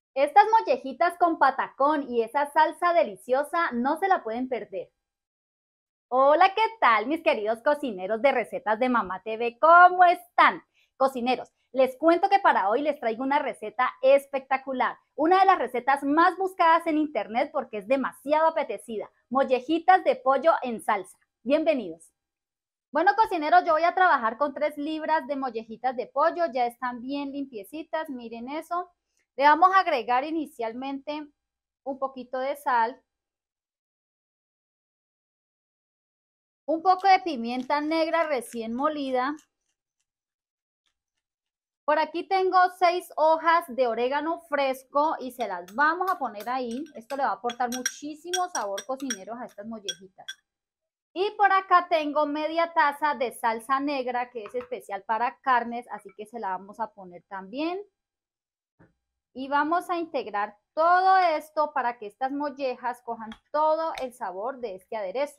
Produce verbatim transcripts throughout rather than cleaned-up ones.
Estas mollejitas con patacón y esa salsa deliciosa no se la pueden perder. Hola, ¿qué tal mis queridos cocineros de Recetas de Mamá T V? ¿Cómo están? Cocineros, les cuento que para hoy les traigo una receta espectacular, una de las recetas más buscadas en internet porque es demasiado apetecida, mollejitas de pollo en salsa. Bienvenidos. Bueno, cocineros, yo voy a trabajar con tres libras de mollejitas de pollo, ya están bien limpiecitas, miren eso. Le vamos a agregar inicialmente un poquito de sal, un poco de pimienta negra recién molida. Por aquí tengo seis hojas de orégano fresco y se las vamos a poner ahí. Esto le va a aportar muchísimo sabor, cocineros, a estas mollejitas. Y por acá tengo media taza de salsa negra que es especial para carnes, así que se la vamos a poner también. Y vamos a integrar todo esto para que estas mollejas cojan todo el sabor de este aderezo.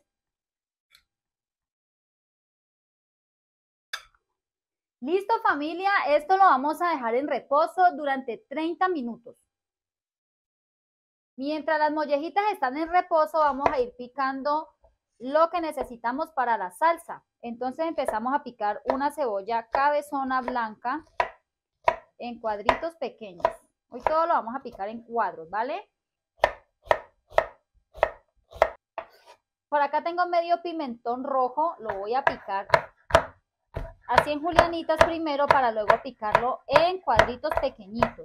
Listo, familia, esto lo vamos a dejar en reposo durante treinta minutos. Mientras las mollejitas están en reposo, vamos a ir picando lo que necesitamos para la salsa. Entonces empezamos a picar una cebolla cabezona blanca en cuadritos pequeños. Hoy todo lo vamos a picar en cuadros, ¿vale? Por acá tengo medio pimentón rojo, lo voy a picar así en julianitas primero para luego picarlo en cuadritos pequeñitos.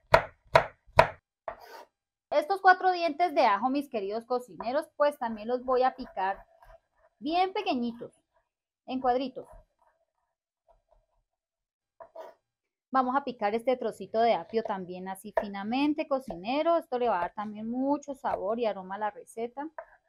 Estos cuatro dientes de ajo, mis queridos cocineros, pues también los voy a picar bien pequeñitos, en cuadritos. Vamos a picar este trocito de apio también así finamente, cocinero. Esto le va a dar también mucho sabor y aroma a la receta.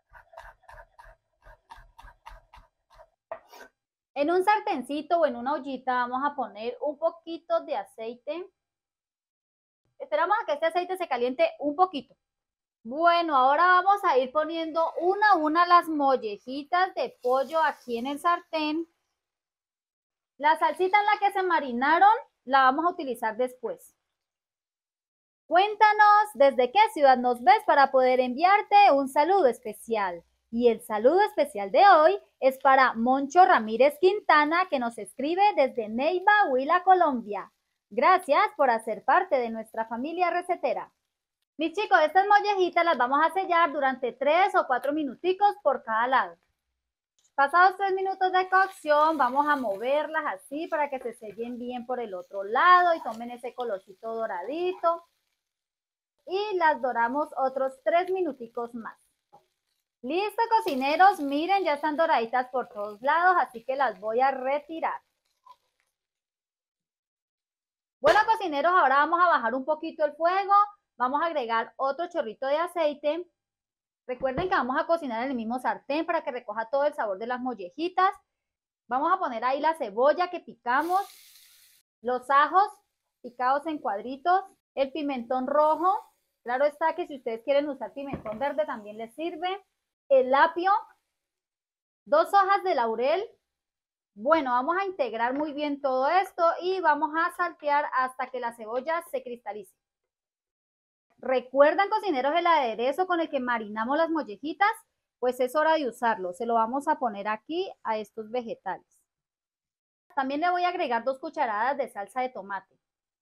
En un sartencito o en una ollita vamos a poner un poquito de aceite. Esperamos a que este aceite se caliente un poquito. Bueno, ahora vamos a ir poniendo una a una las mollejitas de pollo aquí en el sartén. La salsita en la que se marinaron la vamos a utilizar después. Cuéntanos desde qué ciudad nos ves para poder enviarte un saludo especial. Y el saludo especial de hoy es para Moncho Ramírez Quintana, que nos escribe desde Neiva, Huila, Colombia. Gracias por hacer parte de nuestra familia recetera. Mis chicos, estas mollejitas las vamos a sellar durante tres o cuatro minuticos por cada lado. Pasados tres minutos de cocción, vamos a moverlas así para que se sellen bien por el otro lado y tomen ese colorcito doradito. Y las doramos otros tres minuticos más. Listo, cocineros, miren, ya están doraditas por todos lados, así que las voy a retirar. Bueno, cocineros, ahora vamos a bajar un poquito el fuego, vamos a agregar otro chorrito de aceite. Recuerden que vamos a cocinar en el mismo sartén para que recoja todo el sabor de las mollejitas. Vamos a poner ahí la cebolla que picamos, los ajos picados en cuadritos, el pimentón rojo. Claro está que si ustedes quieren usar pimentón verde también les sirve. El apio, dos hojas de laurel. Bueno, vamos a integrar muy bien todo esto y vamos a saltear hasta que la cebolla se cristalice. ¿Recuerdan, cocineros, el aderezo con el que marinamos las mollejitas? Pues es hora de usarlo. Se lo vamos a poner aquí a estos vegetales. También le voy a agregar dos cucharadas de salsa de tomate.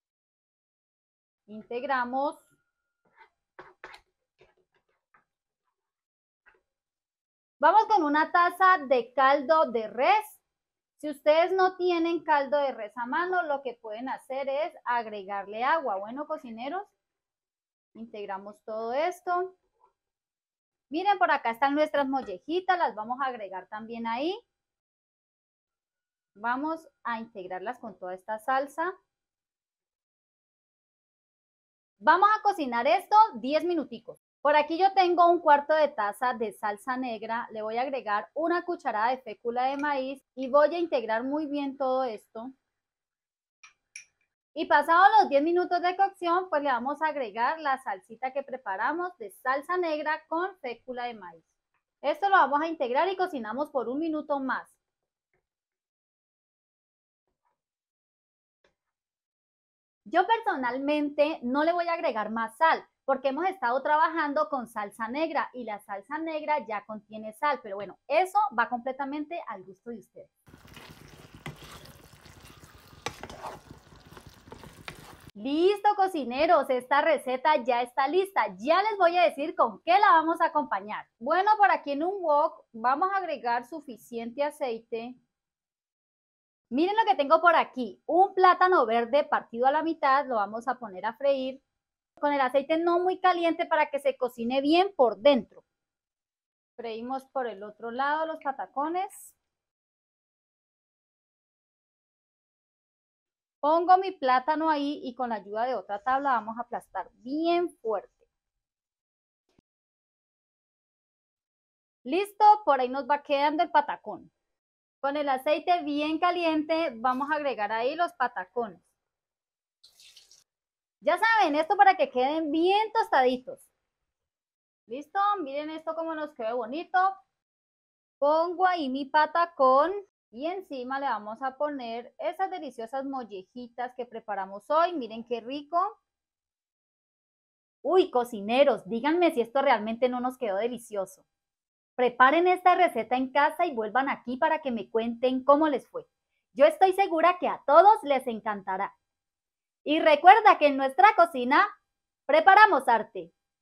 Integramos. Vamos con una taza de caldo de res. Si ustedes no tienen caldo de res a mano, lo que pueden hacer es agregarle agua. Bueno, cocineros, integramos todo esto. Miren, por acá están nuestras mollejitas, las vamos a agregar también ahí. Vamos a integrarlas con toda esta salsa. Vamos a cocinar esto diez minuticos. Por aquí yo tengo un cuarto de taza de salsa negra, le voy a agregar una cucharada de fécula de maíz y voy a integrar muy bien todo esto. Y pasados los diez minutos de cocción, pues le vamos a agregar la salsita que preparamos de salsa negra con fécula de maíz. Esto lo vamos a integrar y cocinamos por un minuto más. Yo personalmente no le voy a agregar más sal porque hemos estado trabajando con salsa negra y la salsa negra ya contiene sal, pero bueno, eso va completamente al gusto de ustedes. Listo, cocineros, esta receta ya está lista. Ya les voy a decir con qué la vamos a acompañar. Bueno, por aquí en un wok vamos a agregar suficiente aceite. Miren lo que tengo por aquí, un plátano verde partido a la mitad, lo vamos a poner a freír con el aceite no muy caliente para que se cocine bien por dentro. Freímos por el otro lado los patacones. Pongo mi plátano ahí y con la ayuda de otra tabla vamos a aplastar bien fuerte. Listo, por ahí nos va quedando el patacón. Con el aceite bien caliente vamos a agregar ahí los patacones. Ya saben, esto para que queden bien tostaditos. ¿Listo? Miren esto como nos quedó bonito. Pongo ahí mi patacón y encima le vamos a poner esas deliciosas mollejitas que preparamos hoy. Miren qué rico. Uy, cocineros, díganme si esto realmente no nos quedó delicioso. Preparen esta receta en casa y vuelvan aquí para que me cuenten cómo les fue. Yo estoy segura que a todos les encantará. Y recuerda que en nuestra cocina preparamos arte.